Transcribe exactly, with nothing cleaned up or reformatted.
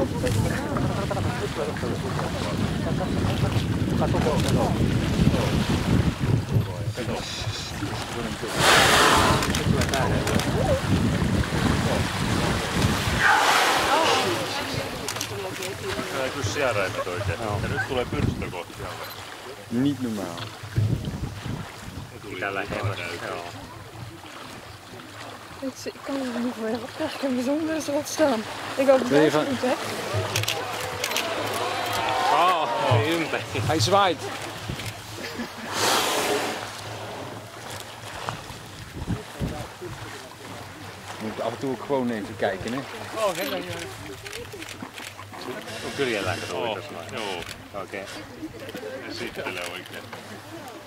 Tää ei kyllä sijäräimet oikein. Ja nyt tulee pyrstö kohti alle. Niet normaal. Tällä hevonen. Joo. Ik kan er niet voor opkrijgen bijzonder is wat staan. Ik hoop dat het goed weg. Oh, ympäri. Hij zwaait. Je moet af en toe ook gewoon even kijken, hè? Oh, heel erg. Kyllä lähtee oikeastaan. Joo. Okei. Ja sitten oikein.